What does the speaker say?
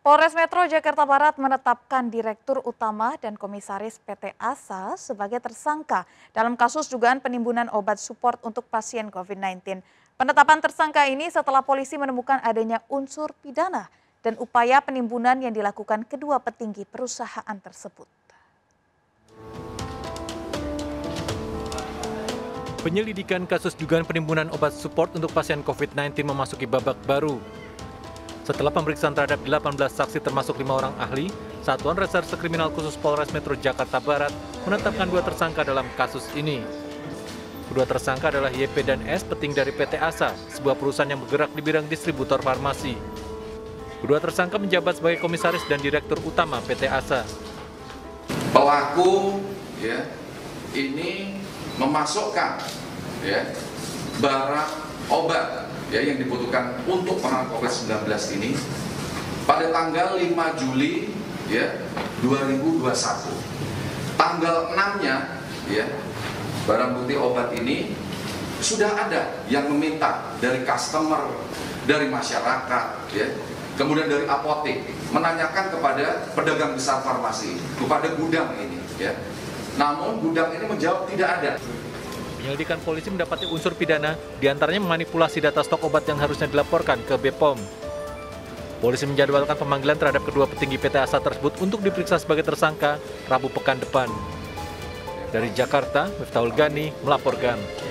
Polres Metro Jakarta Barat menetapkan Direktur Utama dan Komisaris PT ASA sebagai tersangka dalam kasus dugaan penimbunan obat support untuk pasien COVID-19. Penetapan tersangka ini setelah polisi menemukan adanya unsur pidana dan upaya penimbunan yang dilakukan kedua petinggi perusahaan tersebut. Penyelidikan kasus dugaan penimbunan obat support untuk pasien COVID-19 memasuki babak baru. Setelah pemeriksaan terhadap 18 saksi termasuk 5 orang ahli, Satuan Reserse Kriminal Khusus Polres Metro Jakarta Barat menetapkan 2 tersangka dalam kasus ini. Kedua tersangka adalah YP dan S, petinggi dari PT ASA, sebuah perusahaan yang bergerak di bidang distributor farmasi. Kedua tersangka menjabat sebagai komisaris dan direktur utama PT ASA. Pelaku ini memasukkan barang obat yang dibutuhkan untuk penanganan COVID-19 ini pada tanggal 5 Juli 2021. Tanggal 6-nya barang bukti obat ini sudah ada yang meminta dari customer, dari masyarakat, kemudian dari apotek menanyakan kepada pedagang besar farmasi, kepada gudang ini. Namun gudang ini menjawab tidak ada. Penyelidikan polisi mendapati unsur pidana, diantaranya memanipulasi data stok obat yang harusnya dilaporkan ke BPOM. Polisi menjadwalkan pemanggilan terhadap kedua petinggi PT ASA tersebut untuk diperiksa sebagai tersangka Rabu pekan depan. Dari Jakarta, Miftahul Gani melaporkan.